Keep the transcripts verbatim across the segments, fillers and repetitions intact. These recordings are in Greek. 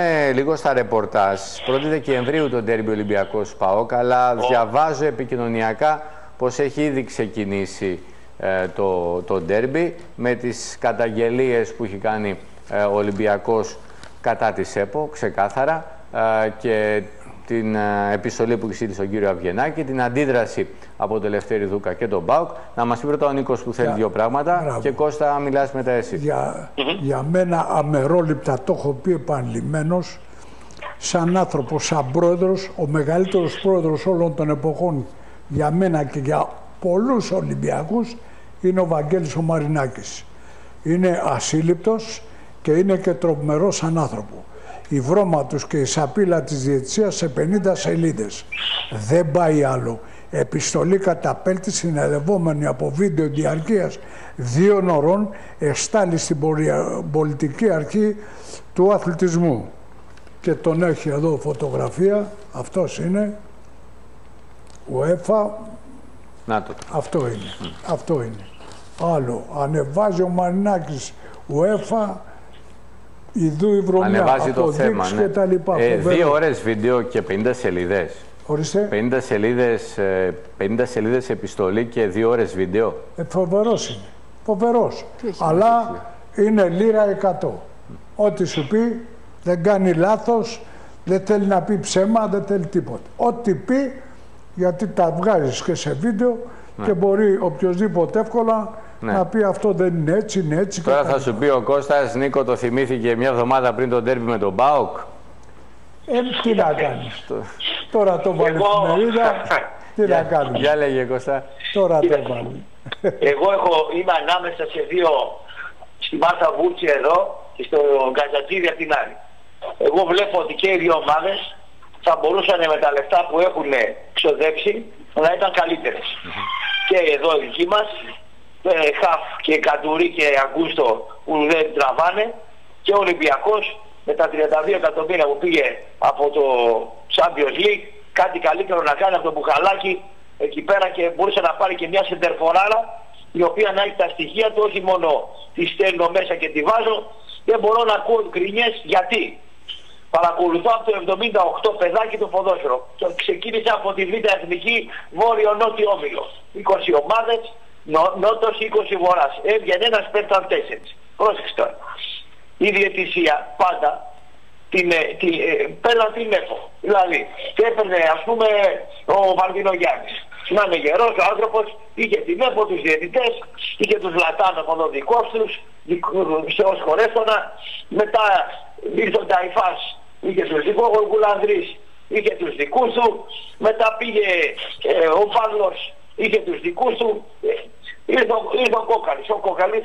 Ε, λίγο στα ρεπορτάζ. πρώτη Δεκεμβρίου το ντέρμπι Ολυμπιακός ΠΑΟΚ, αλλά oh. διαβάζω επικοινωνιακά πως έχει ήδη ξεκινήσει ε, το, το ντέρμπι με τις καταγγελίες που έχει κάνει ε, ο Ολυμπιακός κατά της ΕΠΟ, ξεκάθαρα, ε, και την ε, επιστολή που έχει στον κύριο Αυγενάκη, την αντίδραση από τον Ελευθέρη Δούκα και τον ΠΑΟΚ. Να μας πει πρώτα ο Νίκος που θέλει για... δύο πράγματα. Μπράβο. Και Κώστα, μιλάς μετά εσύ. Για, mm-hmm. για μένα αμερόληπτα, το έχω πει επανειλημμένος, σαν άνθρωπος, σαν πρόεδρος, ο μεγαλύτερος πρόεδρος όλων των εποχών για μένα και για πολλούς Ολυμπιακούς είναι ο Βαγγέλης ο Μαρινάκης. Είναι ασύλληπτος και είναι και τρομερός σαν άνθρωπο. Η βρώμα τους και η σαπίλα της διαιτησίας σε πενήντα σελίδες. Δεν πάει άλλο. Επιστολή καταπέλτη συνεδευόμενη από βίντεο διαρκείας δύο ωρών εστάλει στην πολιτική αρχή του αθλητισμού. Και τον έχει εδώ φωτογραφία, αυτός είναι, UEFA, να το. αυτό είναι, mm. αυτό είναι. Άλλο, ανεβάζει ο Μαρινάκης, UEFA, ιδού η βρωμιά, ανεβάζει το θέμα, ναι. και τα λοιπά. Ε, δύο ώρες βίντεο και πενήντα σελίδες. Ορίστε. πενήντα σελίδες, πενήντα σελίδες επιστολή και δύο ώρες βίντεο. Ε, φοβερός είναι, φοβερός. Αλλά είναι λίρα εκατό. Mm. Ό,τι σου πει δεν κάνει λάθος, δεν θέλει να πει ψέμα, δεν θέλει τίποτα. Ό,τι πει, γιατί τα βγάζεις και σε βίντεο, ναι. και μπορεί οποιοδήποτε εύκολα ναι. να πει αυτό δεν είναι έτσι, είναι έτσι. Τώρα θα σου πει ο Κώστας, Νίκο, το θυμήθηκε μια εβδομάδα πριν τον ντέρμπι με τον ΠΑΟΚ. Ε, τι να κάνεις. Τώρα το βάλει στην εφημερίδα, τι να κάνεις. Για λέγε, Κώστα. Τώρα το βάλει. Εγώ έχω, είμαι ανάμεσα σε δύο, στη Μάρθα Βούρτση εδώ και στο Γκαζατζίδη απ' την άλλη. Εγώ βλέπω ότι και οι δύο ομάδες θα μπορούσαν με τα λεφτά που έχουν ξοδέψει να ήταν καλύτερες. Mm-hmm. Και εδώ οι δικοί μας, ε, Χαφ και Καντουρί και Αγκούστο που δεν τραβάνε, και ο Ολυμπιακός με τα τριάντα δύο εκατομμύρια που πήγε από το Champions League, κάτι καλύτερο να κάνει από το Μπουχαλάκι εκεί πέρα και μπορούσε να πάρει και μια σεντερφοράρα η οποία να έχει τα στοιχεία του, όχι μόνο τη στέλνω μέσα και τη βάζω. Δεν μπορώ να ακούω γκρινιές γιατί. Παρακολουθώ από το εβδομήντα οκτώ παιδάκι το ποδόσφαιρο. Ξεκίνησα από τη Β' Εθνική Βόρειο-Νότιο Όμιλο. είκοσι ομάδες, νο, Νότος είκοσι Βορράς. Έβγαινε ένας, πέφταν τέσσερις. Πρόσεξε τώρα. Η διαιτησία πάντα την, την, παίρναν την ΕΦΟ. Δηλαδή, και έπαιρνε ας πούμε ο Βαρδινογιάννης. Να είναι γερός ο άνθρωπος, είχε την ΕΦΟ, τους διαιτητές, είχε τους Λατάνο από εδώ δικούς τους, σε ως χωρέστονα, μετά ήρθε ο Νταϊφάς, είχε τους δικούς, ο Γκουλανδρής είχε τους δικούς του, μετά πήγε ε, ο Παύλος, είχε τους δικούς του, ε, ήρθε, ήρθε ο Κόκαλης, ο Κόκαλης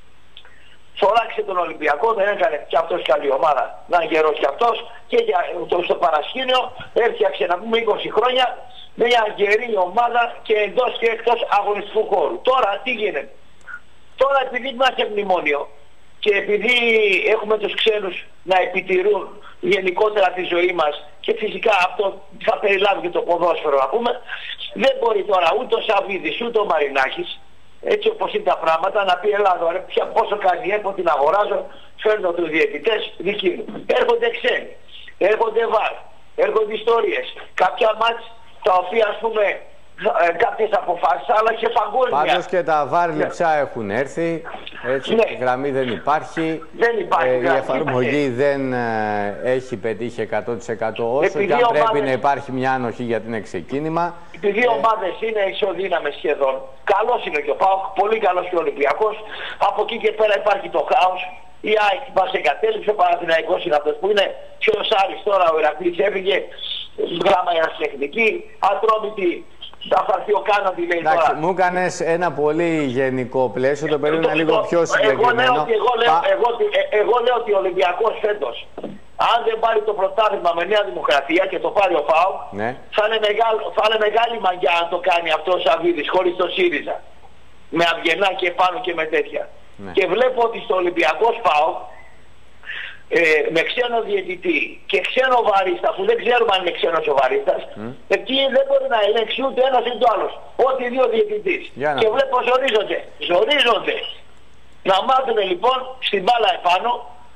φοράξε τον Ολυμπιακό, δεν έκανε και αυτός καλή ομάδα, να είναι γερός και αυτός, και για, το, στο παρασκήνιο έφτιαξε να πούμε είκοσι χρόνια μια γερή ομάδα και εντός και εκτός αγωνιστικού χώρου. Τώρα τι γίνεται. Τώρα επειδή είμαστε μνημόνιο και επειδή έχουμε τους ξένους να επιτηρούν γενικότερα τη ζωή μας και φυσικά αυτό θα περιλάβει και το ποδόσφαιρο να πούμε, δεν μπορεί τώρα ούτε ο Σαββίδης ούτε ο Μαρινάκης, έτσι όπως είναι τα πράγματα, να πει Ελλάδα ρε, πια πόσο κάνει ΕΠΟ, την αγοράζω, φέρνω τους διαιτητές δικοί μου. Έρχονται ξένοι, έρχονται βάρ, έρχονται ιστορίες, κάποια μάτς τα οποία ας πούμε ε, κάποιες αποφάσεις αλλά και παγκόσμια. Πάντως και τα βάρ λειψά ναι. έχουν έρθει, έτσι, ναι. η γραμμή δεν υπάρχει, δεν υπάρχει ε, γραμμή, η εφαρμογή ναι. δεν ε, έχει πετύχει εκατό τοις εκατό όσο επειδή και αν ομάδες... πρέπει να υπάρχει μια ανοχή για την ξεκίνημα. Επειδή οι ε... ομάδες είναι ισοδύναμες σχεδόν, καλός είναι και ο ΠΑΟΚ, πολύ καλός και ο Ολυμπιακός, από εκεί και πέρα υπάρχει το χάος. Η ΑΕΚ μας εγκατέλειψε, ο Παναθηναϊκός είναι αυτός που είναι, και ο Σάρης τώρα, ο Ηρακλής έφυγε, γράμμα ερασιτεχνική, Ατρόμητη, θα φαρθεί ο Κάναντι λέει τώρα. Μου έκανες ένα πολύ γενικό πλαίσιο, το περίμενα λίγο πιο συγκεκριμένο. Εγώ λέω, ότι, εγώ, λέω, εγώ, εγώ λέω ότι ο Ολυμπιακός φέτος, αν δεν πάρει το πρωτάθλημα με Νέα Δημοκρατία και το πάρει ο ΠΑΟΚ, ναι. θα, είναι μεγάλο, θα είναι μεγάλη μαγιά αν το κάνει αυτό ο Σαββίδης χωρίς το ΣΥΡΙΖΑ. Με Αυγενά και πάνω και με τέτοια. Ναι. Και βλέπω ότι στο Ολυμπιακό ΠΑΟΚ ε, με ξένο διαιτητή και ξένο βαρίστα, που δεν ξέρουμε αν είναι ξένος ο βαρίστας, mm. εκεί δεν μπορεί να ελέγξει ούτε ένας ούτε άλλος. Ό,τι δύο διαιτητής. Και βλέπω ζορίζονται. Ζορίζονται. Να μάθουν λοιπόν στην μπάλα επάνω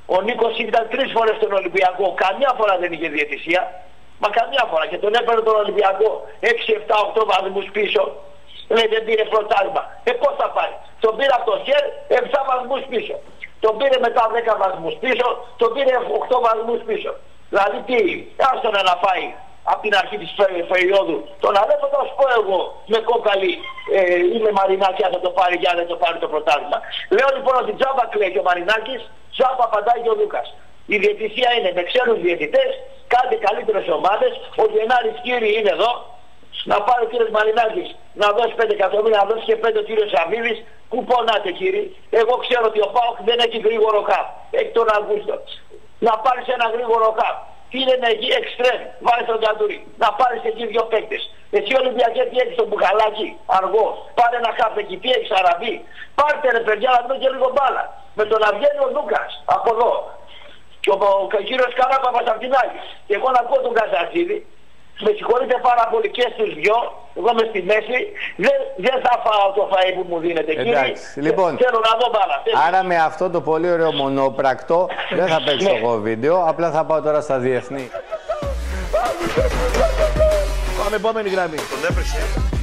Ο Νίκος ήταν τρεις φορές στον Ολυμπιακό, καμιά φορά δεν είχε διαιτησία. Μα καμιά φορά, και τον έπαιρνε τον Ολυμπιακό έξι, επτά, οκτώ βαθμούς πίσω. Λέει δεν πήρε πρωτάθλημα. Ε, πώς θα πάρει? Τον πήρε από το χέρι επτά βαθμούς πίσω. Τον πήρε μετά δέκα βαθμούς πίσω, τον πήρε οκτώ βαθμούς πίσω. Δηλαδή τι, άστον να πάει από την αρχή της περίοδου. Τον αδέρφο θα σου πω εγώ με κόκαλη ε, ή με Μαρινάκη αν θα το πάρει για δεν το πάρει το πρωτάθλημα. Λέω λοιπόν ότι τζάμπα κλαίει ο Μαρινάκης, τζάμπα απαντάει και ο Λούκας. Η διαιτησία είναι με ξένους διαιτητές, κάντε καλύτερες ομάδες, ο Γενάρης κύριοι είναι εδώ. Να πάρει ο κύριος Μαρινάκης να δώσει πέντε εκατομμύρια, να δώσει και πέντε ο κύριος Σαββίδης. Πού πονάτε κύριοι? Εγώ ξέρω ότι ο ΠΑΟΚ δεν έχει γρήγορο χαπ. Έχει τον Αυγούστο. Να πάρεις ένα γρήγορο χαπ. Τι είναι εκεί εξτρέμ, βάλεις τον Καντουρί. Να πάρεις εκεί δύο παίκτες. Εσύ Ολυμπιακέ τι έχεις τον Μπουχαλάκη, αργό. Πάρε ένα χαπ εκεί, τι έχεις Αραβή. Πάρτε ρε παιδιά να δούμε και λίγο μπάλα. Με τον Αυγένιο Λούκας από εδώ. Και ο, ο κύριος Καράπαπας από την άλλη. Και εγώ να πω τον Καζατζίδη. Με συγχωρείτε πάρα πολύ και στους δυο, εγώ είμαι στη μέση, δεν, δεν θα φάω το φαΐ που μου δίνετε. Εντάξει, κύριε, λοιπόν, θέλω να δω μπάλα. Άρα με αυτό το πολύ ωραίο μονόπρακτο δεν θα παίξω ναι. εγώ βίντεο, απλά θα πάω τώρα στα διεθνή. Πάμε επόμενη γραμμή. Τον έβρισε.